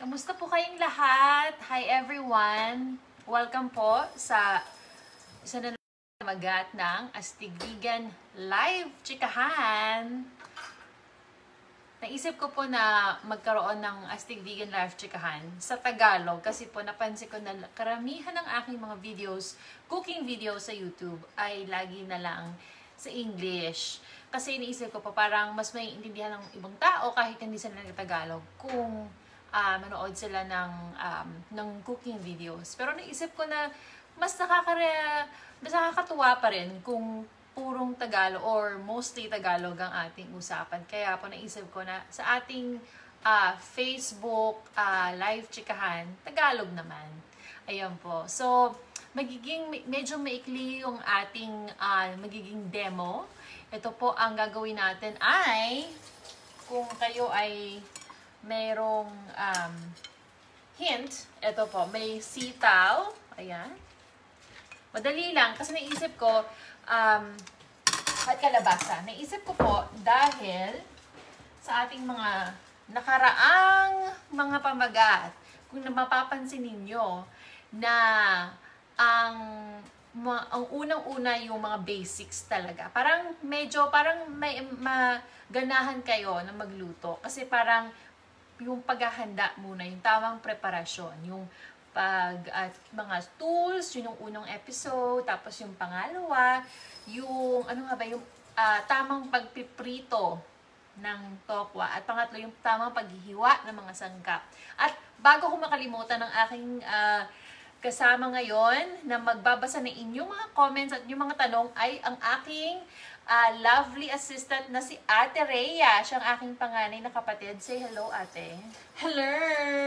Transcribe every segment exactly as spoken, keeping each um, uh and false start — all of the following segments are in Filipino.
Kamusta po kayong lahat? Hi everyone! Welcome po sa isa na magat ng Astig Vegan Live Chikahan. Naisip ko po na magkaroon ng Astig Vegan Live Chikahan sa Tagalog kasi po napansin ko na karamihan ng aking mga videos, cooking videos sa YouTube ay lagi na lang sa English. Kasi iniisip ko po parang mas may intindihan ng ibang tao kahit hindi sila nag-Tagalog kung Uh, manood sila ng, um, ng cooking videos. Pero naisip ko na mas, nakakare, mas nakakatuwa pa rin kung purong Tagalog or mostly Tagalog ang ating usapan. Kaya po naisip ko na sa ating uh, Facebook uh, live chikahan, Tagalog naman. Ayan po. So, magiging medyo maikli yung ating uh, magiging demo. Ito po ang gagawin natin ay kung kayo ay mayroong um, hint. Ito po, may sitaw. Ayan. Madali lang. Kasi naisip ko, um, at kalabasa. Naisip ko po dahil sa ating mga nakaraang mga pamagat, kung mapapansin ninyo na ang Ma, ang unang-una yung mga basics talaga. Parang medyo, parang may maganahan kayo na magluto. Kasi parang yung paghahanda muna, yung tamang preparasyon, yung pag, at mga tools, yun yung unang episode, tapos yung pangalawa, yung, ano nga ba, yung uh, tamang pagpiprito ng tokwa, at pangatlo, yung tamang paghihiwa ng mga sangkap. At bago ko makalimutan ng aking uh, kasama ngayon na magbabasa ng inyong mga comments at inyong mga tanong ay ang aking uh, lovely assistant na si Ate Rhea. Siyang aking panganay na kapatid. Say hello, Ate. Hello!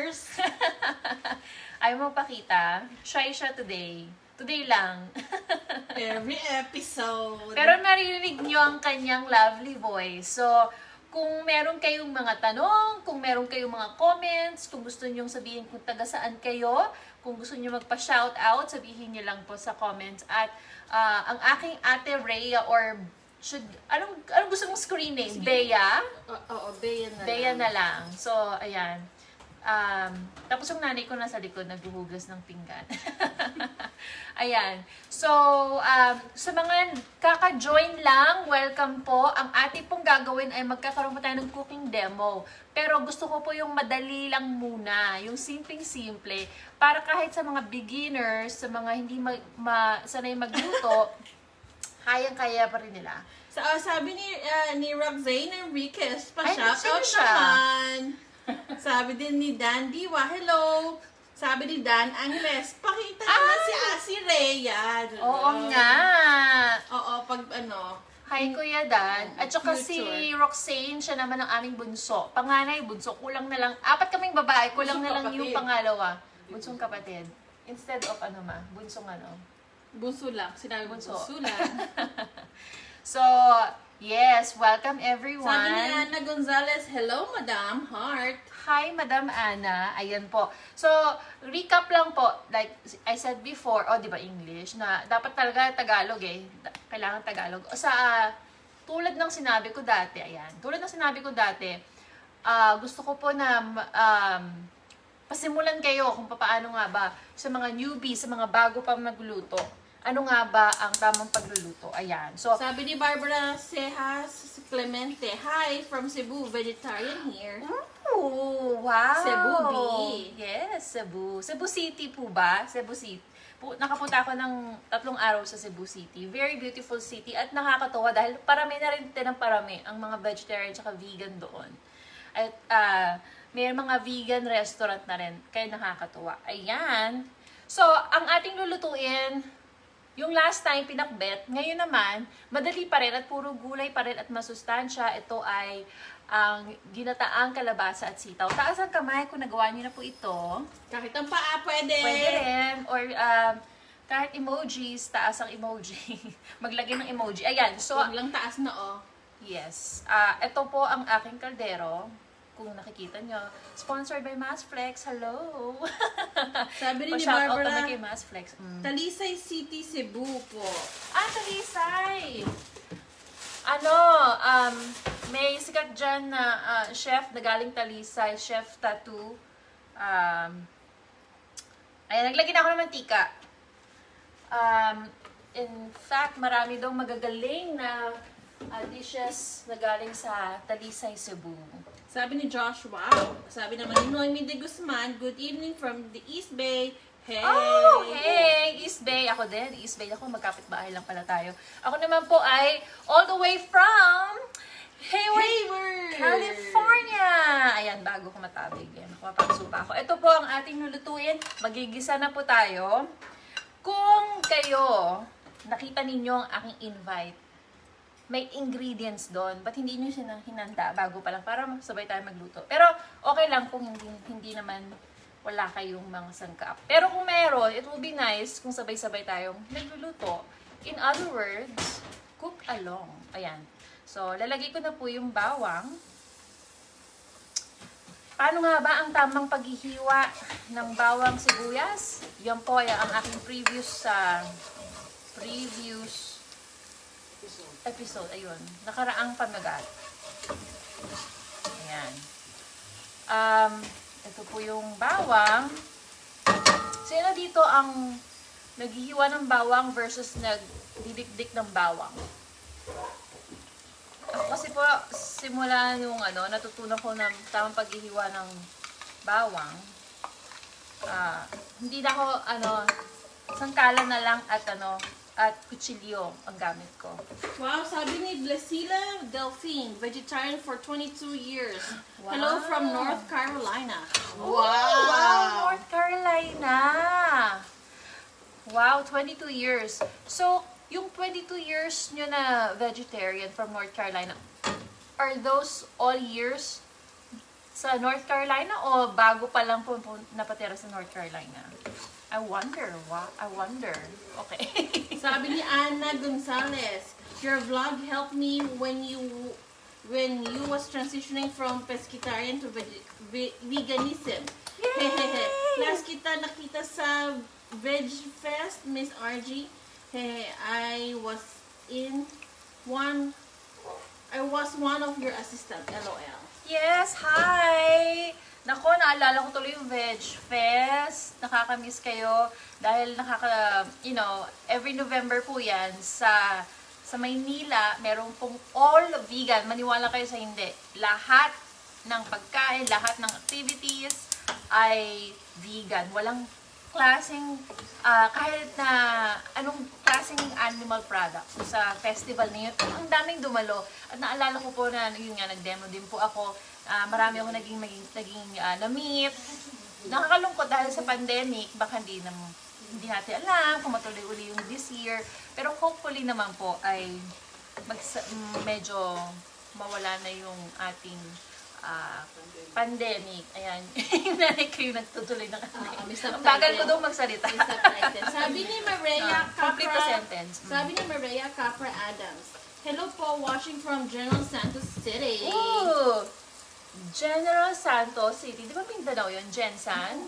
Ayaw mo pakita. Shy siya today. Today lang. Every episode. Pero naririnig nyo ang kanyang lovely voice. So, kung meron kayong mga tanong, kung meron kayong mga comments, kung gusto nyo sabihin kung taga saan kayo, kung gusto nyo magpa-shoutout, sabihin nyo lang po sa comments. At uh, ang aking Ate Rhea or should, anong, anong gusto mong screen name? Bea? Oo, Bea na Bea lang. na lang. So, ayan. Um, tapos yung nanay ko nasa likod, naghuhugas ng pinggan. Ayan. So, um, sa mga kaka-join lang, welcome po. Ang ating pong gagawin ay magkakaroon po tayo ng cooking demo. Pero gusto ko po yung madali lang muna, yung simpleng-simple, para kahit sa mga beginners, sa mga hindi mag, ma, sanay magluto, kayang-kaya pa rin nila. So, uh, sabi ni, uh, ni Roxanne Enriquez, Ay, pa-shoutout sino siya? naman. Sabi din ni Dan Diwa, hello. Sabi ni Dan Angles, pakita naman si Asi Rhea. Oo nga. Oo, pag ano. Hi, Kuya Dan. At saka si Future. Roxanne, siya naman ang aming bunso. Panganay, bunso. Kulang na lang. Apat kaming babae. Kulang na lang yung pangalawa. Bunsong kapatid. Instead of ano ma, bunsong ano. Bunso lang. Sinabi bunso. Bunso lang. So, yes. Welcome everyone. Sabi ni Ana Gonzalez, hello, Madam Heart. Hi, Madam Ana. Ayan po. So, recap lang po. Like I said before, oh, di ba English, na dapat talaga Tagalog eh. Kailangan Tagalog. O sa, uh, tulad ng sinabi ko dati, ayan. Tulad ng sinabi ko dati, uh, gusto ko po na um, pasimulan kayo kung paano nga ba sa mga newbies, sa mga bago pa magluto. Ano nga ba ang tamang pagluluto? Ayan. So, sabi ni Barbara Cejas Clemente, hi from Cebu, vegetarian here. Oh, wow. Cebu B. Yes, Cebu. Cebu City po ba? Cebu City. Nakapunta ako ng tatlong araw sa Cebu City. Very beautiful city at nakakatuwa dahil parami na rin din ng parami ang mga vegetarian at vegan doon. At uh, may mga vegan restaurant na rin. Kaya nakakatuwa. Ayan. So, ang ating lulutuin, yung last time, pinakbet. Ngayon naman, madali pa rin at puro gulay pa rin at masustansya. Ito ay ang ginataang kalabasa at sitaw. Taas ang kamay kung nagawa niyo na po ito. Kahit ang paa, pwede. Pwede rin. Or um, kahit emojis, taas ang emoji. Maglagay ng emoji. Ayan. So, huwag lang taas na, oh. Yes. Uh, ito po ang aking kaldero. Kung nakikita nyo. Sponsored by Masflex. Hello! Sabi rin ni Pa-shoutout Barbara, kami kay Masflex. Mm. Talisay City, Cebu po. Ah, Talisay! Ano, um, may sikat dyan na uh, chef na galing Talisay, Chef Tattoo. Um, ayan, naglagay na ako ng mantika. Um, in fact, marami daw magagaling na uh, dishes na galing sa Talisay, Cebu. Sabi ni Josh, wow. Sabi naman ni Noemi de Guzman, good evening from the East Bay. Hey! Oh, hey! East Bay. Ako din. East Bay ako. Magkapit-bahay lang pala tayo. Ako naman po ay all the way from Hayward, Hayward, California. Ayan, bago ko matabig. Ayan, makapagsupa ako. Ito po ang ating lulutuin. Magigisa na po tayo. Kung kayo, nakita ninyo ang aking invite, may ingredients doon. Ba't hindi nyo siya hinanda bago pa lang para sabay tayo magluto? Pero okay lang kung hindi, hindi naman wala kayong mga sangkap. Pero kung meron, it will be nice kung sabay-sabay tayong nagluluto. In other words, cook along. Ayan. So, lalagay ko na po yung bawang. Paano nga ba ang tamang paghihiwa ng bawang sibuyas? Yan po ay ang aking previous sa uh, previous episode. Ayun. Nakaraang pamagat. Ayan. Um, ito po yung bawang. Sino dito ang naghihiwa ng bawang versus nagdidikdik ng bawang? Ako kasi po, simula nung ano, natutunan ko ng tamang paghihiwa ng bawang. Uh, hindi na ako, ano, sangkalan na lang at ano, at kutsilyo ang gamit ko. Wow, sabi ni Blesila Delphine, vegetarian for twenty-two years. Wow. Hello from North Carolina. Wow! Wow, North Carolina! Wow, twenty-two years. So, yung twenty-two years nyo na vegetarian from North Carolina, are those all years sa North Carolina o bago pa lang po napatira sa North Carolina? I wonder. Wow, I wonder. Okay. Sabi ni Ana Gonzalez, your vlog helped me when you when you was transitioning from pescatarian to veg veganism. Hehehe. Last kita nakita sa Veg Fest, Miss R G. Hey, I was in one, I was one of your assistant, LOL. Yes, hi! Nako, naalala ko tuloy yung Veg Fest. Nakakamiss kayo dahil nakaka, you know, every November po yan sa sa Maynila, meron pong all vegan. Maniwala kayo sa hindi. Lahat ng pagkain, lahat ng activities ay vegan. Walang klaseng, uh, kahit na anong klaseng animal product sa festival na yun. Ang daming dumalo. At naalala ko po na yun nga, nag-demo din po ako. Uh, marami ako naging, naging, naging uh, na-meet. Nakakalungkot dahil sa pandemic, baka hindi, na, hindi natin alam kung matuloy uli yung this year. Pero hopefully naman po ay mag, medyo mawala na yung ating uh, pandemic. Ayan. Yung nanay ko yung nagtutuloy ng kanay. Uh, Ang bagal ko daw magsalita. Sabi ni Maria uh, Capra, complete the sentence. Mm. Sabi ni Maria Capra Adams, hello po, watching from General Santos City. Ooh! General Santos City. Di ba Mindanao yun? Gensan?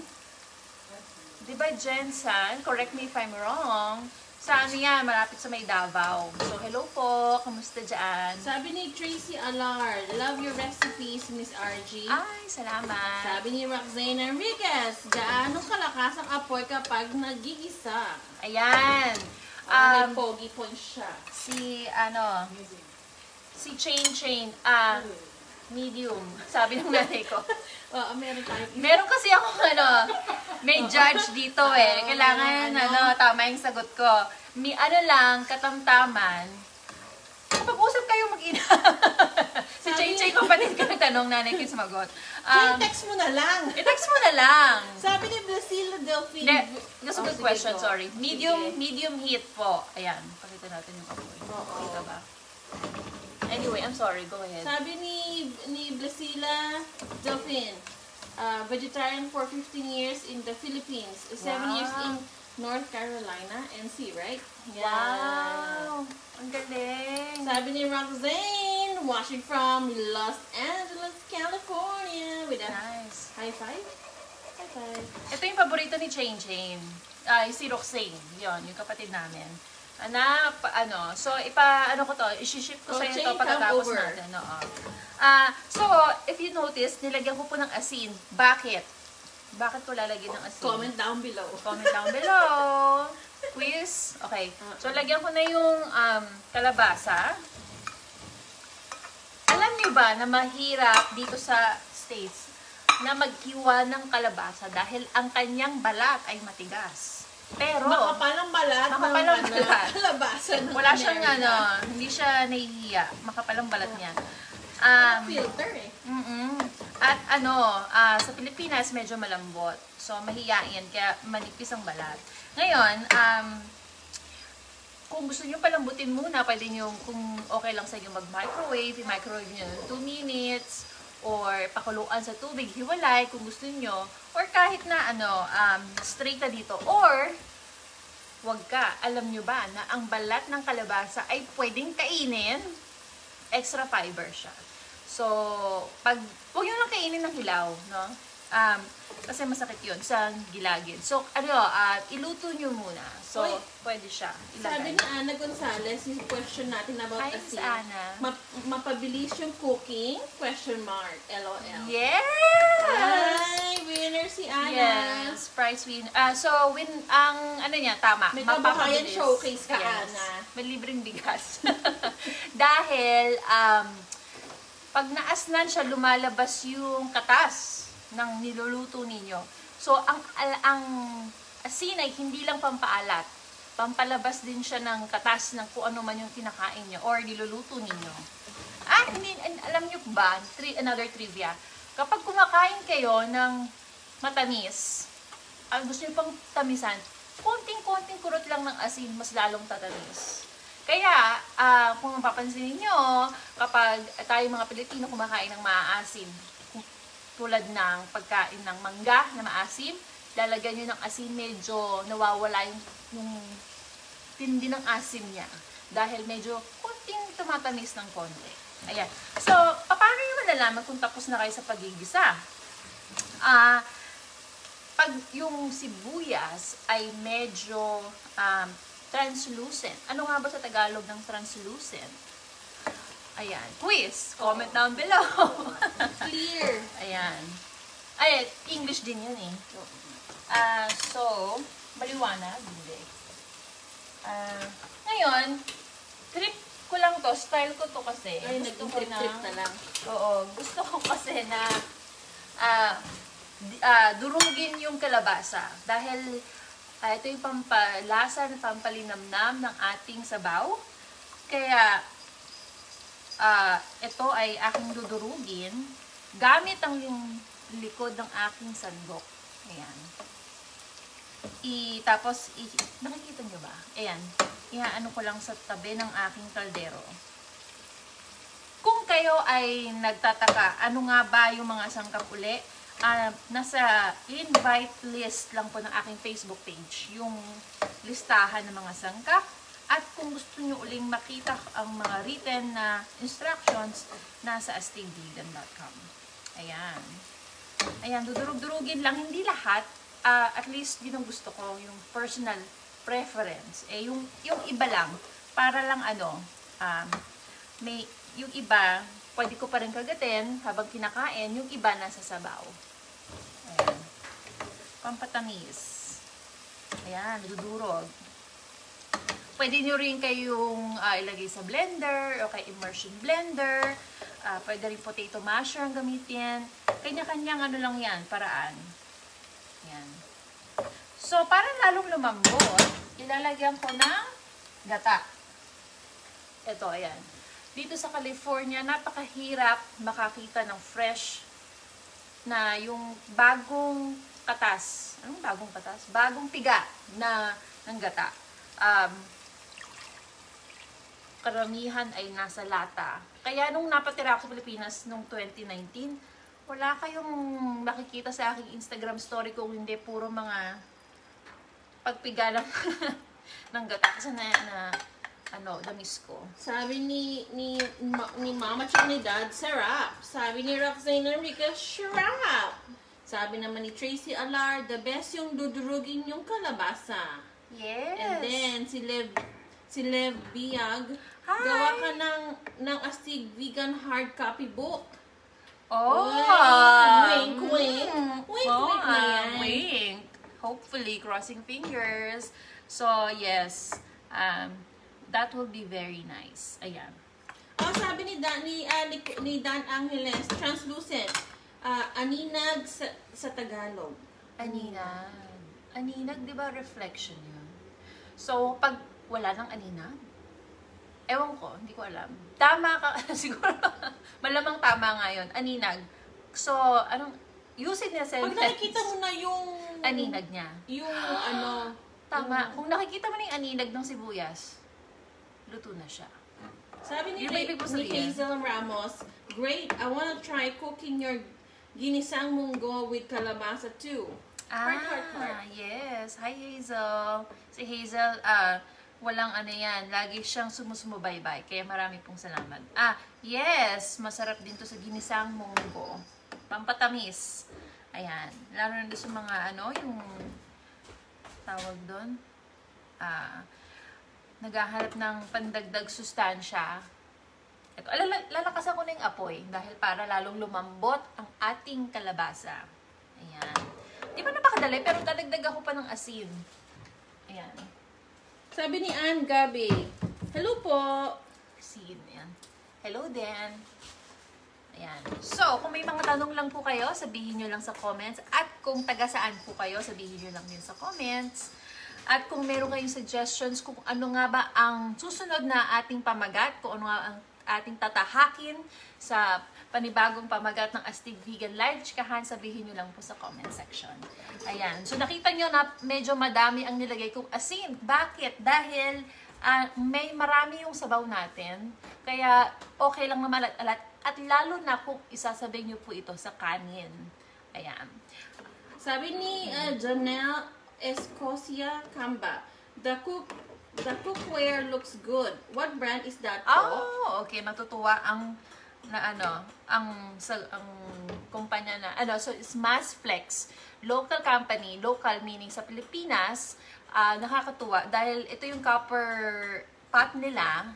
Di ba Gensan? Correct me if I'm wrong. Sa ano yan? Malapit sa may Davao. So, hello po. Kamusta dyan? Sabi ni Tracy Allard, love your recipes, Miss R G. Ay, salamat. Sabi ni Roxanne Enriquez, gaano kalakas ang apoy kapag nagigisa? Ayan. Um, may pogi point siya. Si, ano, si Chain Chain, ah, uh, medium. Sabi ng nanay ko. Oo, meron tayo. Meron kasi ako, ano, may judge dito eh. Kailangan, ano, tama yung sagot ko. Mi, ano lang, katamtaman. Kapag-usap kayo mag-ina. Si Chay Chay, kapatid ko nagtanong, nanay ko yung sumagot. Um, text mo na lang. I-text mo na lang. Sabi ni Blesila Delphine. De, that's a good oh, question, go. Sorry. Medium, medium heat po. Ayan, pakita natin yung apoy. Oo. Kita ba? Anyway, I'm sorry. Go ahead. Sabi ni ni Blesila Delphine, uh, vegetarian for fifteen years in the Philippines, seven wow. years in North Carolina, N C, right? Yeah. Wow! Ang galing! Sabi ni Roxanne, watching from Los Angeles, California, with a nice high five. High five. Ito yung paborito ni Chain Chain. Uh, si Roxanne. Yun, yung kapatid namin. Na, ano, so, ipa, ano ko to, isi-ship ko oh, sa iyo to pagkatapos natin. No? Uh, so, if you notice, nilagyan ko po ng asin. Bakit? Bakit ko lalagyan ng asin? Comment down below. Comment down below. Quiz. Okay. So, lagyan ko na yung um, kalabasa. Alam niyo ba na mahirap dito sa States na maghiwa ng kalabasa dahil ang kanyang balat ay matigas. Pero, makapal ang balat makapal ang ng balat. kalabasa ng Wala siyang America. ano, hindi siya nahihiya. Makapal ang balat niya. Um, filter eh. Mm-mm. At ano, uh, sa Pilipinas medyo malambot. So, mahiyain, kaya manipis ang balat. Ngayon, um, kung gusto nyo palambutin muna, pwede nyo, kung okay lang sa inyo mag-microwave, i-microwave nyo two minutes, or pakuluan sa tubig, hiwalay kung gusto nyo, or kahit na ano, um, straight na dito, or wag ka, alam nyo ba na ang balat ng kalabasa ay pwedeng kainin, extra fiber siya. So, pag, huwag nyo lang kainin ng hilaw, no? Um, kasi masakit yun sa gilagid. So, ano, uh, iluto nyo muna. So, Oy, pwede siya ilagay. Sabi ni Ana Gonzalez, yung question natin about Hi, asin. Ana. Map mapabilis yung cooking? Question mark. L O L. Yes! Ay, winner si Ana. Yes, prize win. Ah, so, win, ang ano niya, tama. May kabahayan mapapabilis. showcase ka, Yes. Ana. May libreng bigas. Dahil, um, pag naasnan siya, lumalabas yung katas ng niluluto ninyo. So, ang, ang asin ay hindi lang pampaalat. Pampalabas din siya ng katas ng kung ano man yung kinakain nyo or niluluto ninyo. Ah, hindi, alam nyo ba, tri, another trivia, kapag kumakain kayo ng matamis, ang gusto nyo pang tamisan, konting-konting kurot lang ng asin, mas lalong tatamis. Kaya, uh, kung mapapansin niyo, kapag tayo mga Pilipino kumakain ng maasim, tulad ng pagkain ng mangga na maasim, lalagyan nyo ng asin, medyo nawawala yung, yung tindi ng asim niya. Dahil medyo kunting tumatamis ng konti. Ayan. So, paano nyo malalaman kung tapos na kayo sa pagigisa? Ah, uh, pag yung sibuyas ay medyo um, translucent. Ano nga ba sa Tagalog ng translucent? Ayan. Quiz. Comment down below. Clear. Ayan. Ay, English din yun eh. Uh, so, maliwanag. Hindi. Uh, ngayon, trip ko lang to. Style ko to kasi. Ay, nag-trip na, na lang. Oo. Gusto ko kasi na uh, uh, durugin yung kalabasa. Dahil uh, ito yung pampalasa, pampalinamnam ng ating sabaw. Kaya, Uh, ito ay aking dudurugin gamit ang yung likod ng aking sandok. Ayan. I, tapos, i, nakikita nyo ba? Ayan. Ihaano ko lang sa tabi ng aking kaldero. Kung kayo ay nagtataka, ano nga ba yung mga sangkap uli? Uh, nasa invite list lang po ng aking Facebook page. Yung listahan ng mga sangkap. At kung gusto nyo uling makita ang mga written na instructions, nasa astig vegan dot com. Ayan. Ayan, dudurug-durugin lang. Hindi lahat. Uh, at least, yun ang gusto ko. Yung personal preference. Eh, yung, yung iba lang. Para lang ano, um, may, yung iba, pwede ko pa rin kagatin habang kinakain. Yung iba nasa sabaw. Ayan. Pampatamis. Ayan, dudurog. Pwede nyo rin kayong uh, ilagay sa blender o kay immersion blender. Uh, pwede rin potato masher ang gamitin. Kanya-kanyang ano lang yan, paraan. Yan. So, para lalong lumambot, ilalagyan ko ng gata. Ito, ayan. Dito sa California, napakahirap makakita ng fresh na yung bagong katas. Anong bagong katas? Bagong piga na ng gata. Um, karamihan ay nasa lata. Kaya nung napatira ako sa Pilipinas nung twenty nineteen, wala kayong makikita sa aking Instagram story kung hindi puro mga pagpiga ng, ng gata. Kasi na, na ano, damis ko. Sabi ni ni ni Mama at ni Dad, sarap. Sabi ni Roxanne Enriquez, sarap. Sabi naman ni Tracy Alar, the best yung dudurugin yung kalabasa. Yes. And then, si Lev, si Lev Biag, Hi. gawa ka ng, ng Astig Vegan Hard Copy Book. Oh! Wink, wink. Mm. Wink, Oh, wink na yan. wink. Hopefully, crossing fingers. So, yes. Um, that will be very nice. Ayan. Oh, sabi ni Dan, ni, uh, ni, ni Dan Angeles, translucent. Uh, aninag sa, sa Tagalog. Aninag. Aninag, di ba reflection yun? So, pag wala ng aninag, ewan ko, hindi ko alam. Tama ka, siguro, malamang tama nga yun. Aninag. So, anong, use it na sentence. Pag nakikita mo na yung... Aninag niya. Yung ano... Tama. Yung, Kung nakikita mo na yung aninag ng sibuyas, luto na siya. sabi ni, Yung baby po ni sabihin. Hazel Ramos, great, I wanna try cooking your ginisang munggo with kalabasa too. Ah, Heart, heart, heart. yes. Hi, Hazel. Si Hazel, ah, walang ano yan. Lagi siyang sumusumubaybay. Kaya marami pong salamat. Ah, yes. Masarap din to sa ginisang munggo. Pampatamis. Ayan. Lalo na sa mga ano, yung tawag doon. Ah, naghahanap ng pandagdag sustansya. Ito, alala- lalakasan ko na yung apoy dahil para lalong lumambot ang ating kalabasa. Ayan. Di ba napakadali? Pero dadagdag ako pa ng asin. Ayan. Sabi ni Ann Gabi, hello po. Asin. Ayan. Hello, Dan. Ayan. So, kung may mga tanong lang po kayo, sabihin nyo lang sa comments. At kung taga saan po kayo, sabihin nyo lang yun sa comments. At kung meron kayong suggestions kung ano nga ba ang susunod na ating pamagat, kung ano nga ang ating tatahakin sa panibagong pamagat ng Astig Vegan Live Chikahan, sabihin nyo lang po sa comment section. Ayan. So, nakita nyo na medyo madami ang nilagay kong asin. Bakit? Dahil uh, may marami yung sabaw natin. Kaya, okay lang na malat-alat. At lalo na kung isasabay nyo po ito sa kanin. Ayan. Sabi ni uh, Janelle Escocia Camba, the cook the cookware looks good. What brand is that po? Oh, okay. Matutuwa ang na ano, ang sa ang kumpanya na ano, so it's Mass Flex. Local company, local meaning sa Pilipinas, uh, nakakatuwa dahil ito yung copper pot nila.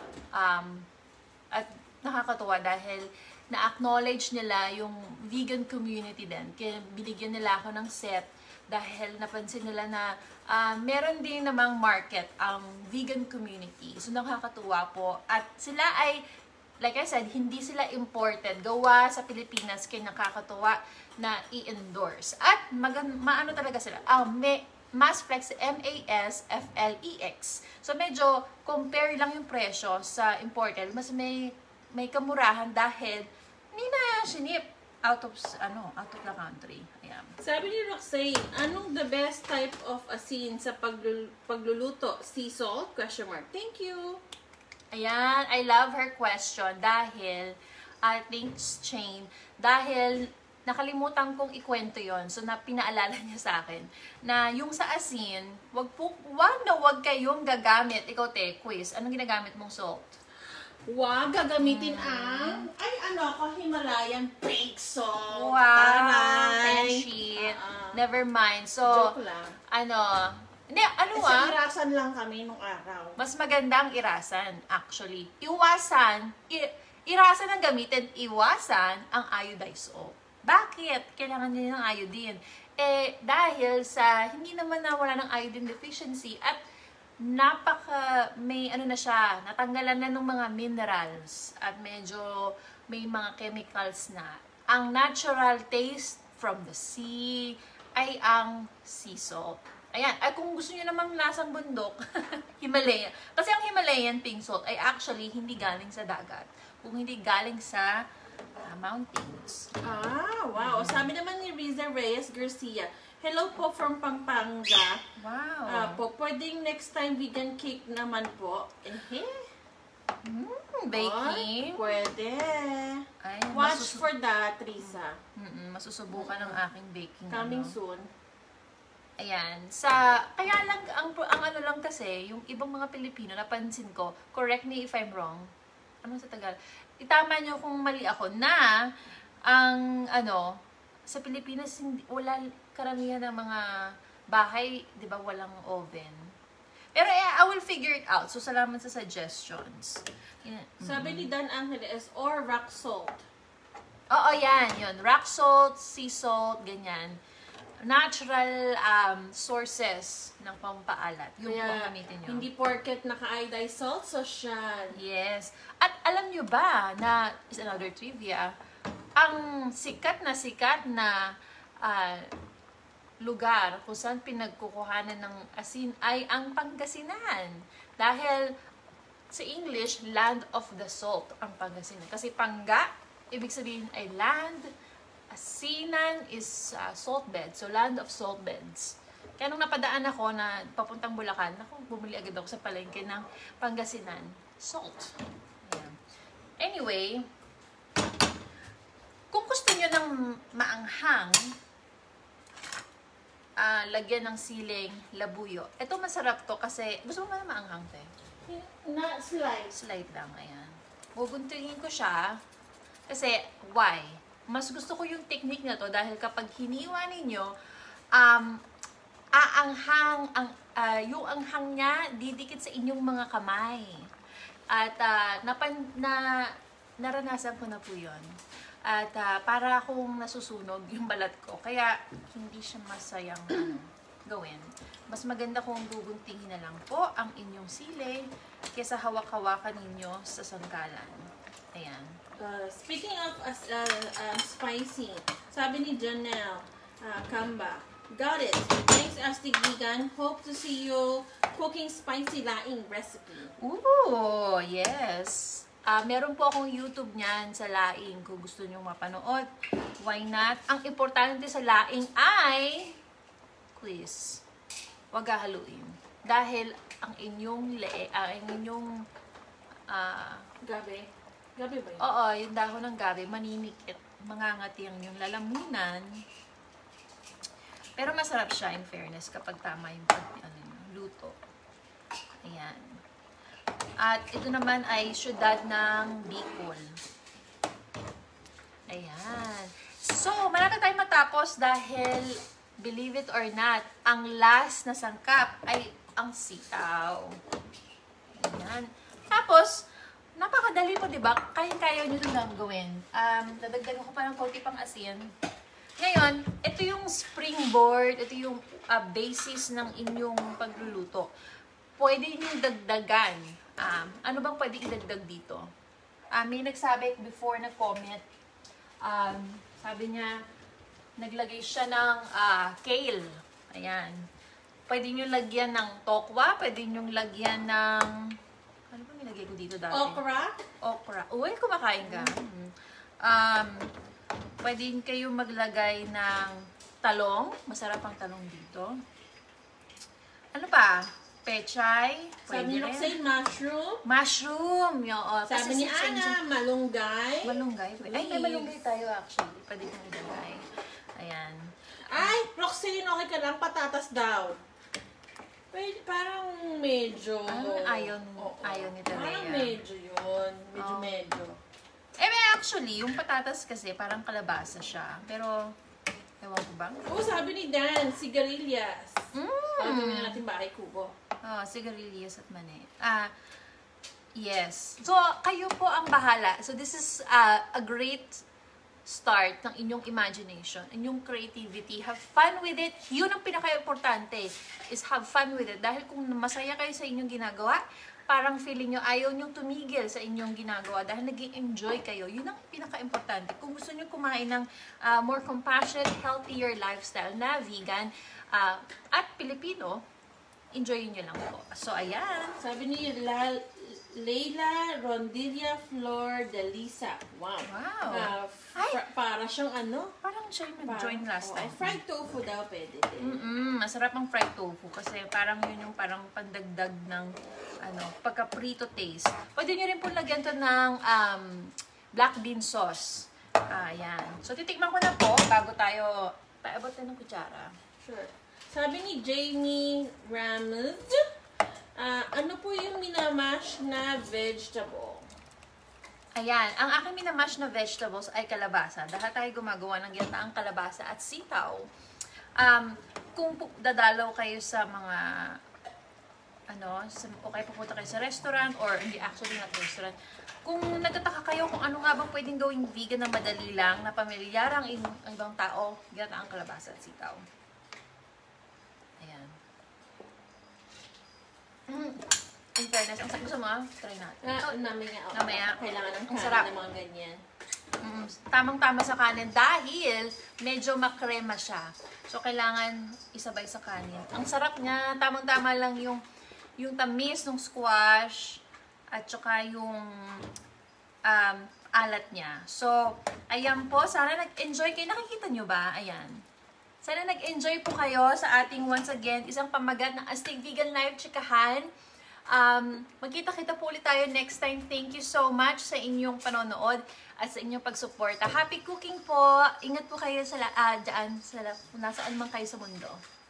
Um, at nakakatuwa dahil na-acknowledge nila yung vegan community din. Kaya binigyan nila ako ng set dahil napansin nila na uh, meron din namang market ang vegan community. So, nakakatuwa po. At sila ay, like I said, hindi sila imported. Gawa sa Pilipinas, kaya nakakatuwa na i-endorse. At magan maano talaga sila. Ah, may Mass Flex, M A S F L E X. So, medyo compare lang yung presyo sa imported. Mas may may kamurahan dahil hindi na sinip out of ano out of the country. Ayan. Sabi ni Roxane, anong the best type of asin sa paglul pagluluto? Sea salt? Question mark. Thank you. Ayan, I love her question dahil I think chain dahil nakalimutan kong ikwento yon. So na pinaalala niya sa akin na yung sa asin, wag po wag na wag kayong gagamit. Ikaw te, quiz. Anong ginagamit mong salt? Wow, gagamitin mm. ang, ay ano ako, Himalayan pink salt. Wow, Taray. shit. Uh-uh. Never mind. So, joke lang. ano, hindi, ano Kasi ah, irasan lang kami nung araw. mas maganda ang irasan, actually. Iwasan, i irasan ang gamitin, iwasan ang iodized salt. Bakit? Kailangan nila ng iodine. Eh, dahil sa, hindi naman na wala ng iodine deficiency at napaka, may ano na siya, natanggalan na ng mga minerals at medyo may mga chemicals na. Ang natural taste from the sea ay ang sea salt. Ayan, ay kung gusto niyo namang lasang bundok, Himalayan. Kasi ang Himalayan pink salt ay actually hindi galing sa dagat, kung hindi galing sa uh, mountains. Ah, wow. Sabi naman ni Riza Reyes Garcia, hello po from Pampanga. Wow. Uh, po, pwedeng next time vegan cake naman po. Eh, Mm, baking. Ay, pwede. Ay, Watch for that, Riza. Mm -mm, masusubukan ng aking baking. Coming ano. soon. Ayan. Sa, kaya lang, ang, ang ano lang kasi, yung ibang mga Pilipino, napansin ko, correct me if I'm wrong, ano sa Tagalog, itama nyo kung mali ako, na, ang, ano, sa Pilipinas, hindi, wala karamihan ng mga bahay, di ba, walang oven. Pero eh, I will figure it out. So, salamat sa suggestions. Yeah. Sabi ni Dan Angeles, or rock salt. Oo, yan. Yun. Rock salt, sea salt, ganyan. Natural um, sources ng pampaalat. Yung po ang gamitin nyo. Hindi porket naka-iodized salt, so siya. Yes. At alam nyo ba na, is another trivia, ang sikat na sikat na uh, lugar kung saan pinagkukuhanan ng asin ay ang Pangasinan. Dahil sa English, land of the salt ang Pangasinan. Kasi Pangga, ibig sabihin ay land, asinan is uh, salt bed. So, land of salt beds. Kaya nung napadaan ako na papuntang Bulacan, ako, bumili agad ako sa palengke ng Pangasinan. Salt. Ayan. Anyway, kung gusto nyo ng maanghang, Uh, lagyan ng siling labuyo. Ito masarap to kasi, gusto mo ba na maanghang, te? Na slide. Slide lang, ayan. Guguntingin ko siya. Kasi, why? Mas gusto ko yung technique na to dahil kapag hiniwa ninyo, um, aanghang, ang, uh, yung anghang niya, didikit sa inyong mga kamay. At, uh, napan, na, naranasan ko na po yun. At uh, para akong nasusunog yung balat ko. Kaya hindi siya masayang ano, gawin. Mas maganda kung guguntingin na lang po ang inyong sili kaysa hawak-hawakan ninyo sa sangkalan. Ayan. Uh, speaking of uh, uh, spicy, sabi ni Janelle uh, Kamba, got it. Thanks, Astig Vegan. Hope to see you cooking spicy laing recipe. Ooh, yes. Uh, meron po akong YouTube niyan sa laing kung gusto nyo mapanood. Why not? Ang importante sa laing ay, please, wag haluin. Dahil ang inyong le, uh, ang inyong uh, gabi. Gabi ba yun? Oo, yung dahon ng gabi, maninikit. Mangangati ang yung lalamunan. Pero masarap siya in fairness kapag tama yung pag, ano, luto. Ayan. At ito naman ay syudad ng Bicol. Ayan. So, malapit tayo matapos dahil, believe it or not, ang last na sangkap ay ang sitaw. Ayan. Tapos, napakadali po, diba? Kaya-kaya nyo ito lang gawin. Um, dadagdagan ko pa ng konti pang asin. Ngayon, ito yung springboard, ito yung uh, basis ng inyong pagluluto. Pwede nyo dagdagan. Um, ano bang pwede idagdag dito? Uh, may nagsabi before na comment, um, sabi niya, naglagay siya ng uh, kale. Ayan. Pwede nyo lagyan ng tokwa, pwede nyo lagyan ng, ano ba nilagay ko dito dati? Okra? Okra. Uy, kumakain ka. Mm. Um, pwede kayo maglagay ng talong. Masarap ang talong dito. Ano pa? Pechay. Sabi ni Roxanne, mushroom. Mushroom. Yung, Sabi ni Ana, malunggay. Malunggay. Ay, may malunggay tayo actually. Pwede kong ilagay. Ayan. Ay, Roxanne, okay ka lang. Patatas daw. Pwede, parang medyo. Ah, ayaw, oh, ayaw ni Talea. Parang medyo yun. Medyo, oh. medyo. Eh, may actually, yung patatas kasi parang kalabasa siya. Pero, ewan ko ba? Oo, sabi ni Dan, sigarilyas. Mm. Gagawin na natin bahay kubo. Oh, sigarilyas at mani. Ah, yes. So, kayo po ang bahala. So, this is uh, a great start ng inyong imagination, inyong creativity. Have fun with it. Yun ang pinaka-importante, is have fun with it. Dahil kung masaya kayo sa inyong ginagawa, parang feeling nyo, ayaw nyong tumigil sa inyong ginagawa dahil nag-enjoy kayo. Yun ang pinaka-importante. Kung gusto nyo kumain ng uh, more compassionate, healthier lifestyle na vegan uh, at Pilipino, enjoy nyo lang po. So, ayan. Sabi ni La Leila Rondilla Flor de Lisa. Wow. Wow. Uh, Ay! Para siyang ano? Parang siya yung nag-join last oh, time. Fried tofu daw pwede din. Mm-mm, masarap ang fried tofu kasi parang yun yung parang pandagdag ng ano, pagka-prito taste. Pwede nyo rin po lagyan to ng um, black bean sauce. Ayan. So, titikman ko na po bago tayo, paabot na ng kutsara. Sure. Sabi ni Jamie Ramud, uh, ano po yung minamash na vegetable? Ayan. Ang aking minamash na vegetables ay kalabasa. Dahil tayo gumagawa ng ginataang kalabasa at sitaw. Um, kung dadalaw kayo sa mga ano, okay pupunta kayo sa restaurant or hindi actually not restaurant. Kung nagtataka kayo kung ano nga bang pwedeng gawing vegan na madali lang, na pamilyar ang ibang tao, ginataang kalabasa at sitaw. Ayan. Mm. In fairness, ang sakit sa mga, try natin. Ah, namaya. Oh, Namaya. Kailangan ng Ang kanin sarap. ng mga ganyan. Mm, tamang-tama sa kanin dahil medyo makrema siya. So, kailangan isabay sa kanin. Ang sarap niya, tamang-tama lang yung yung tamis ng squash at saka yung um, alat niya. So, ayan po. Sana nag-enjoy kayo. Nakikita nyo ba? Ayan. Sana nag-enjoy po kayo sa ating once again isang pamagat ng Astig Vegan Live Chikahan. Um, magkita-kita po ulit tayo next time. Thank you so much sa inyong panonood at sa inyong pagsuporta. Happy cooking po! Ingat po kayo sa, uh, dyan, sa, nasaan man kayo sa mundo.